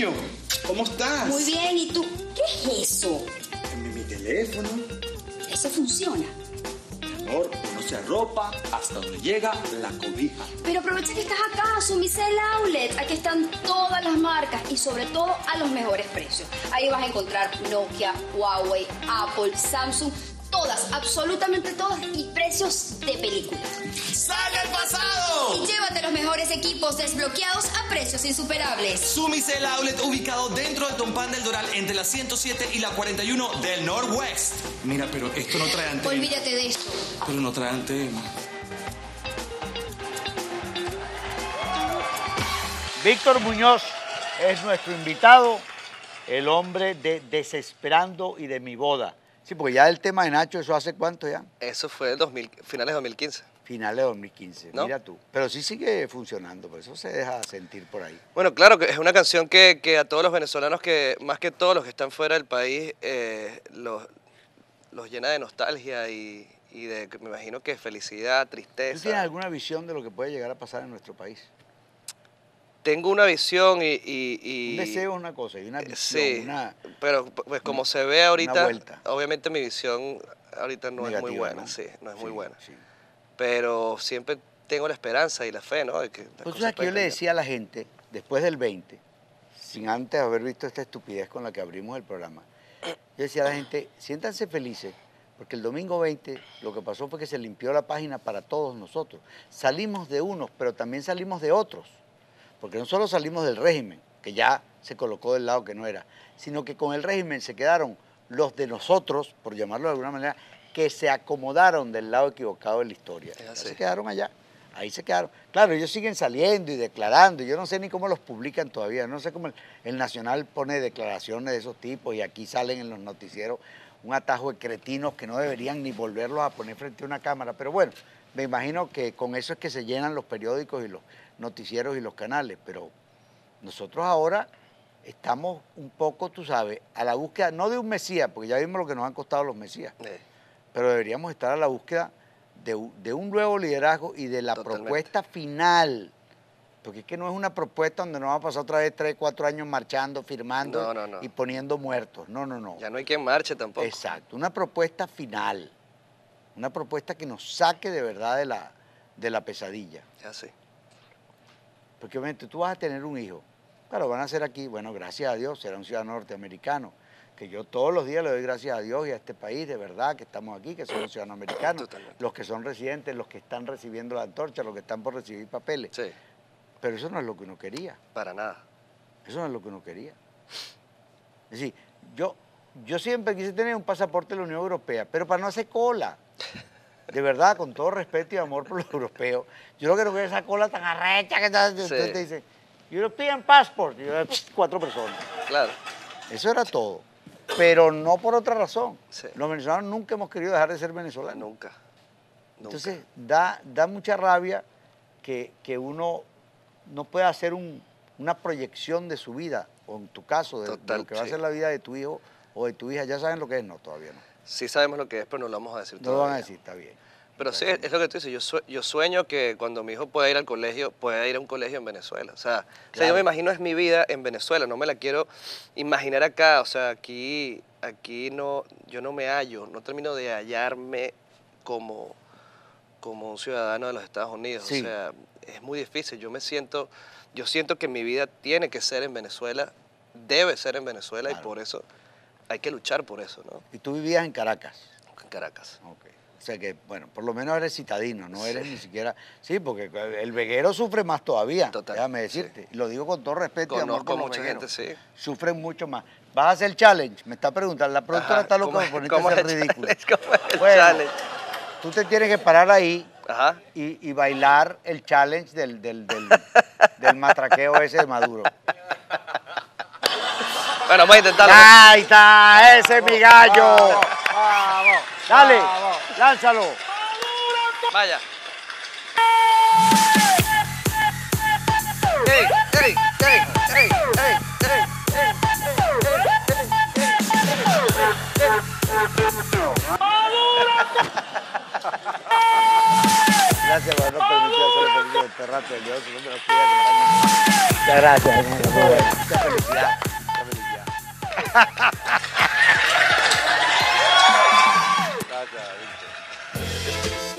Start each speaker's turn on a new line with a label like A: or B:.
A: cariño. ¿Cómo estás?
B: Muy bien, ¿y tú? ¿Qué es eso?
A: Mi teléfono.
B: Eso funciona.
A: Amor, uno se arropa hasta donde llega la cobija.
B: Pero aprovecha que estás acá, Sumicel Outlet. Aquí están todas las marcas y sobre todo a los mejores precios. Ahí vas a encontrar Nokia, Huawei, Apple, Samsung, todas, absolutamente todas y precios de película.
C: ¡Sale al pasado!
B: Y llévate los mejores equipos desbloqueados a precios insuperables.
C: Sumicel Outlet ubicado dentro del Tompán del Doral entre la 107 y la 41 del Northwest. Mira, pero esto no trae antena.
B: Olvídate de esto.
C: Pero no trae antena.
D: Víctor Muñoz es nuestro invitado, el hombre de Desesperando y de Mi Boda. Sí, porque ya el tema de Nacho, ¿eso hace cuánto ya?
E: Eso fue finales de 2015.
D: Finales de 2015,
E: ¿No?
D: mira tú. Pero sí sigue funcionando, por eso se deja sentir por ahí.
E: Bueno, claro, que es una canción que a todos los venezolanos, que más que todos los que están fuera del país, los llena de nostalgia y de, me imagino que felicidad,
D: ¿Tú
E: tristeza.
D: tienes alguna visión de lo que puede llegar a pasar en nuestro país?
E: Tengo una visión
D: Un deseo es una cosa y una visión,
E: sí, pero pues como se ve
D: una
E: ahorita,
D: vuelta.
E: Obviamente mi visión ahorita no es muy
D: Negativa,
E: buena,
D: ¿no?
E: sí, no es
D: Sí,
E: muy buena.
D: sí.
E: Pero siempre tengo la esperanza y la fe, ¿no? De que las
D: Pues
E: cosas
D: tú sabes que yo
E: pueden
D: le
E: cambiar.
D: decía a la gente, después del 20, sin antes haber visto esta estupidez con la que abrimos el programa, yo decía a la gente, siéntanse felices, porque el domingo 20 lo que pasó fue que se limpió la página para todos nosotros. Salimos de unos, pero también salimos de otros, porque no solo salimos del régimen, que ya se colocó del lado que no era, sino que con el régimen se quedaron los de nosotros, por llamarlo de alguna manera, que se acomodaron del lado equivocado de la historia.
E: Es
D: Ya
E: así.
D: se quedaron allá. Ahí se quedaron. Claro, ellos siguen saliendo y declarando. Y yo no sé ni cómo los publican todavía. No sé cómo el Nacional pone declaraciones de esos tipos y aquí salen en los noticieros un atajo de cretinos que no deberían ni volverlos a poner frente a una cámara. Pero bueno, me imagino que con eso es que se llenan los periódicos y los noticieros y los canales. Pero nosotros ahora estamos un poco, tú sabes, a la búsqueda, no de un mesías, porque ya vimos lo que nos han costado los mesías, pero deberíamos estar a la búsqueda de un nuevo liderazgo y de la
E: Totalmente.
D: propuesta final. Porque es que no es una propuesta donde nos vamos a pasar otra vez 3, 4 años marchando, firmando
E: No.
D: y poniendo muertos. No, no, no.
E: Ya no hay quien marche tampoco.
D: Exacto, una propuesta final. Una propuesta que nos saque de verdad de la pesadilla.
E: Ya sí.
D: Porque obviamente tú vas a tener un hijo. Claro, van a ser aquí, bueno, gracias a Dios, será un ciudadano norteamericano. Que yo todos los días le doy gracias a Dios y a este país, de verdad, que estamos aquí, que somos ciudadanos americanos.
E: Totalmente.
D: Los que son residentes, los que están recibiendo la antorcha, los que están por recibir papeles.
E: Sí,
D: Pero eso no es lo que uno quería.
E: para nada.
D: Eso no es lo que uno quería. Es decir, yo siempre quise tener un pasaporte de la Unión Europea, pero para no hacer cola. De verdad, con todo respeto y amor por los europeos. Yo lo que no quiero es esa cola tan arrecha que entonces te dicen, European Passport. Y yo, 4 personas.
E: Claro.
D: Eso era todo. Pero no por otra razón.
E: Sí.
D: Los venezolanos nunca hemos querido dejar de ser venezolanos.
E: Nunca.
D: Entonces, da mucha rabia que uno no pueda hacer una proyección de su vida, o en tu caso, de lo que va a
E: sí.
D: ser la vida de tu hijo o de tu hija. ¿Ya saben lo que es? No, todavía no.
E: Sí sabemos lo que es, pero no lo vamos a decir
D: No lo
E: todavía.
D: van a decir, está bien.
E: Pero sí, es lo que tú dices. Yo sueño que cuando mi hijo pueda ir al colegio, pueda ir a un colegio en Venezuela. O sea,
D: Claro.
E: yo me imagino es mi vida en Venezuela. No me la quiero imaginar acá. O sea, aquí no, yo no me hallo. No termino de hallarme como un ciudadano de los Estados Unidos.
D: Sí.
E: O sea, es muy difícil. Yo siento que mi vida tiene que ser en Venezuela, debe ser en Venezuela,
D: Claro.
E: y por eso hay que luchar por eso, ¿no?
D: Y tú vivías en Caracas.
E: En Caracas.
D: Ok. O sea que, bueno, por lo menos eres citadino, no eres ni siquiera... Sí, porque el veguero sufre más todavía,
E: Total,
D: déjame decirte. Y lo digo con todo respeto y amor
E: Conozco
D: por los
E: mucha
D: vegueros.
E: gente, sí.
D: Sufren mucho más. ¿Vas a hacer challenge? Me está preguntando. La productora
E: Ajá,
D: está loca
E: ¿cómo
D: por
E: es-
D: ponerte
E: cómo
D: a
E: es
D: hacer
E: el
D: ridículo.
E: challenge? ¿Cómo es el
D: Bueno,
E: challenge?
D: tú te tienes que parar ahí
E: Ajá.
D: y bailar el challenge del matraqueo ese de Maduro.
E: Bueno, vamos a intentarlo.
D: ¡Ahí está! ¡Ese es mi gallo! Dale, lánzalo.
E: Vaya. ¡Ey, ey, ey, ey, ey,
D: Gracias por habernos permitido hacer el pequeño rato del Dios, no me lo estoy acompañando. Muchas gracias. Mucha felicidad. Mucha felicidad. Gracias, Víctor.